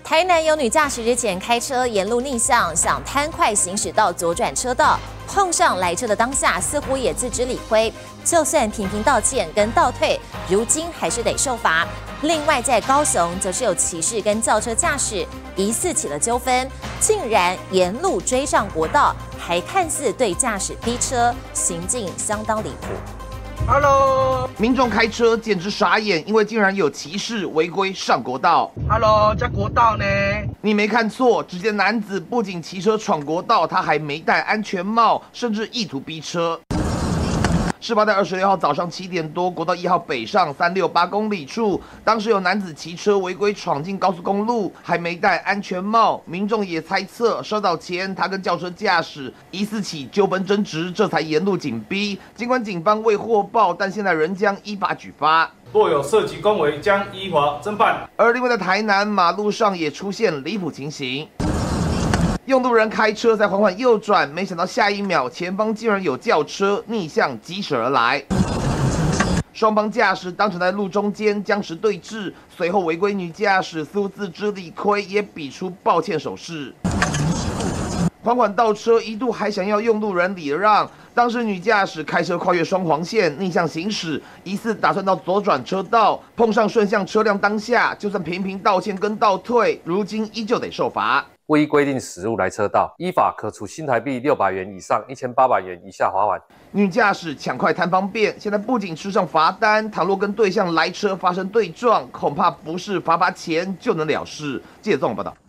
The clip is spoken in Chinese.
台南有女驾驶日前开车沿路逆向，想贪快行驶到左转车道，碰上来车的当下，似乎也自知理亏，就算频频道歉跟倒退，如今还是得受罚。另外，在高雄则是有骑士跟轿车驾驶疑似起了纠纷，竟然沿路追上国道，还看似对驾驶逼车，行径相当离谱。 Hello， 民众开车简直傻眼，因为竟然有骑士违规上国道。 Hello， 这国道呢？ 你没看错，只见男子不仅骑车闯国道，他还没戴安全帽，甚至意图逼车。事发在26号早上7点多，国道1号北上368公里处，当时有男子骑车违规闯进高速公路，还没戴安全帽。民众也猜测，稍早前他跟轿车驾驶疑似起纠纷争执，这才沿路紧逼。尽管警方未获报，但现在仍将依法举发。 若有涉及公违，将依法侦办。 而另外在台南马路上也出现离谱情形。 用路人开车才缓缓右转，没想到下一秒前方竟然有轿车逆向疾驶而来，双方驾驶当场在路中间僵持对峙。随后违规女驾驶似乎自知理亏，也比出抱歉手势，缓缓倒车，一度还想要用路人礼让。当时女驾驶开车跨越双黄线逆向行驶，疑似打算到左转车道，碰上顺向车辆当下，就算频频道歉跟倒退，如今依旧得受罚。 未依规定驶入来车道，依法可处新台币600元以上1800元以下罚款。 女驾驶抢快贪方便，现在不仅吃上罚单，倘若跟对向来车发生对撞，恐怕不是罚钱就能了事。记者综合报道。